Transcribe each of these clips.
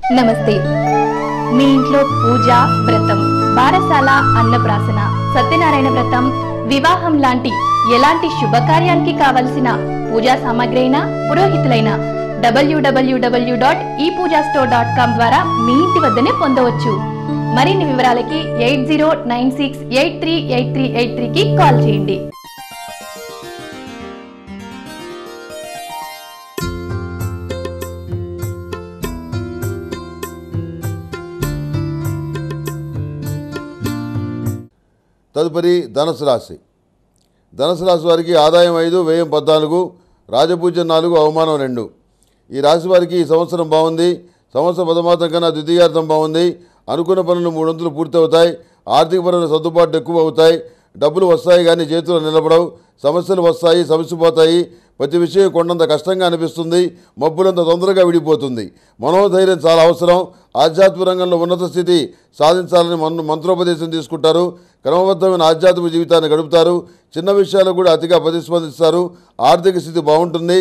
నమస్తే. మీ ఇంట్లో పూజ, వ్రతం, బారసాల, అన్నప్రాసన, సత్యనారాయణ వ్రతం, వివాహం లాంటి ఎలాంటి శుభకార్యానికి కావలసిన పూజా సామాగ్రి అయినా, పురోహితులైన www.epoojastore.com ద్వారా మీ ఇంటి వద్దనే పొందవచ్చు. మరిన్ని వివరాలకి 8096838383కి కాల్ చేయండి. తదుపరి ధనుసు రాశి. ధనుసు రాశి వారికి ఆదాయం 5, వ్యయం 14, రాజపూజ్యం 4, అవమానం 2. ఈ రాశి వారికి ఈ సంవత్సరం బాగుంది. సంవత్సరం ప్రథమార్థం కన్నా ద్వితీయార్థం బాగుంది. అనుకున్న పనులు 3 వంతులు పూర్తవుతాయి. ఆర్థికపరమైన సర్దుబాట్లు ఎక్కువ అవుతాయి. డబ్బులు వస్తాయి కానీ చేతులు నిలబడవు. సమస్యలు వస్తాయి, సమసిపోతాయి. ప్రతి విషయం కొండంత కష్టంగా అనిపిస్తుంది. మబ్బులంత తొందరగా విడిపోతుంది. మనోధైర్యం చాలా అవసరం. ఆధ్యాత్మిక రంగంలో ఉన్నత స్థితి సాధించాలని మంత్రోపదేశం తీసుకుంటారు. క్రమబద్ధమైన ఆధ్యాత్మిక జీవితాన్ని గడుపుతారు. చిన్న విషయాలకు కూడా అతిగా ప్రతిస్పందిస్తారు. ఆర్థిక స్థితి బాగుంటుంది.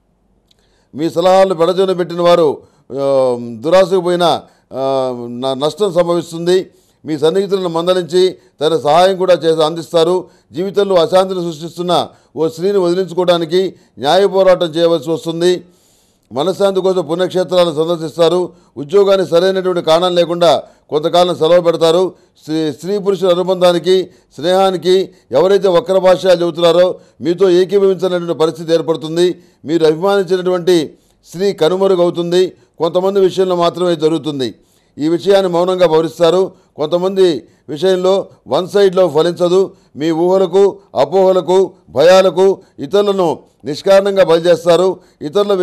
మీ సలహాలను పెడజోన పెట్టిన వారు దురాశకు పోయిన నష్టం సంభవిస్తుంది. మీ సన్నిహితులను మందలించి తన సహాయం కూడా అందిస్తారు. జీవితంలో అశాంతిని సృష్టిస్తున్న ఓ స్త్రీని వదిలించుకోవడానికి న్యాయ పోరాటం చేయవలసి వస్తుంది. మనశ్శాంతి కోసం పుణ్యక్షేత్రాలను సందర్శిస్తారు. ఉద్యోగానికి సరైనటువంటి కారణం లేకుండా కొంతకాలం సెలవు పెడతారు. స్త్రీ పురుషుల అనుబంధానికి, స్నేహానికి ఎవరైతే వక్ర భాషలు చెబుతున్నారో మీతో ఏకీభవించినటువంటి పరిస్థితి ఏర్పడుతుంది. మీరు అభిమానించినటువంటి స్త్రీ కనుమరుగవుతుంది. కొంతమంది విషయంలో మాత్రమే జరుగుతుంది. ఈ విషయాన్ని మౌనంగా భరిస్తారు. కొంతమంది విషయంలో వన్ సైడ్లో ఫలించదు. మీ ఊహలకు, అపోహలకు, భయాలకు ఇతరులను నిష్కారణంగా బలిచేస్తారు. ఇతరుల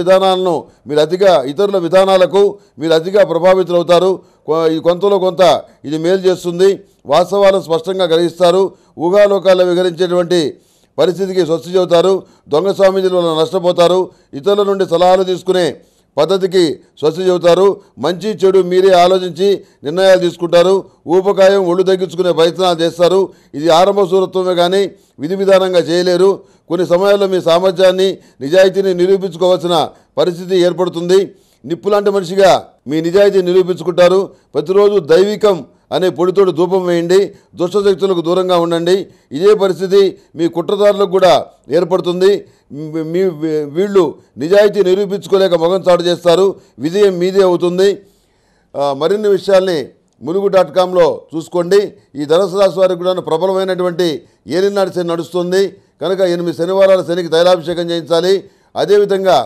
విధానాలకు మీరు అతిగా ప్రభావితులవుతారు. కొంతలో కొంత ఇది మేలు చేస్తుంది. వాస్తవాలను స్పష్టంగా గ్రహిస్తారు. ఊహాలోకాల్లో విహరించేటువంటి పరిస్థితికి స్వస్తి చెబుతారు. దొంగ స్వామీజీల వల్ల నష్టపోతారు. ఇతరుల నుండి సలహాలు తీసుకునే పద్ధతికి స్వస్తి చెబుతారు. మంచి చెడు మీరే ఆలోచించి నిర్ణయాలు తీసుకుంటారు. ఊపకాయం ఒళ్ళు తగ్గించుకునే ప్రయత్నాలు చేస్తారు. ఇది ఆరంభ సూరత్వమే కానీ విధి విధానంగా చేయలేరు. కొన్ని సమయాల్లో మీ సామర్థ్యాన్ని, నిజాయితీని నిరూపించుకోవాల్సిన పరిస్థితి ఏర్పడుతుంది. నిప్పులాంటి మనిషిగా మీ నిజాయితీ నిరూపించుకుంటారు. ప్రతిరోజు దైవికం అనే పొడితోటి ధూపం వేయండి. దుష్టశక్తులకు దూరంగా ఉండండి. ఇదే పరిస్థితి మీ కుట్రదారులకు కూడా ఏర్పడుతుంది. వీళ్ళు నిజాయితీ నిరూపించుకోలేక మొగం చాటు చేస్తారు. విజయం మీదే అవుతుంది. మరిన్ని విషయాల్ని ములుగు.comలో చూసుకోండి. ఈ ధనుసు రాశి వారికి కూడా ప్రబలమైనటువంటి ఏలినాటి శని నడుస్తుంది కనుక 8 శనివారాల శనికి తైలాభిషేకం చేయించాలి. అదేవిధంగా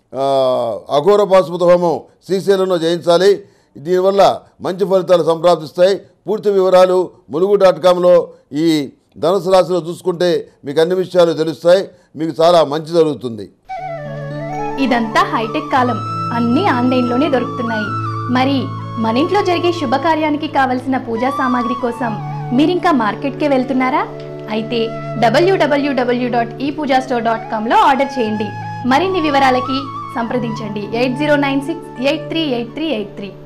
అఘోర పాశుపత హోమం శ్రీశైలంలో చేయించాలి. దీనివల్ల మంచి ఫలితాలు సంప్రాప్తిస్తాయి. పూర్తి వివరాలు ములుగు.comలో ఈ ధనుసు రాశిలో చూసుకుంటే మీకు అన్ని విషయాలు తెలుస్తాయి. మీకు చాలా మంచి జరుగుతుంది. ఇదంతా హైటెక్ కాలం. అన్నీ ఆన్లైన్లోనే దొరుకుతున్నాయి. మరి మన ఇంట్లో జరిగే శుభకార్యానికి కావలసిన పూజా సామాగ్రి కోసం మీరింకా మార్కెట్కే వెళ్తున్నారా? అయితే www.epoojastore.comలో ఆర్డర్ చేయండి. మరిన్ని వివరాలకి సంప్రదించండి 8096838383.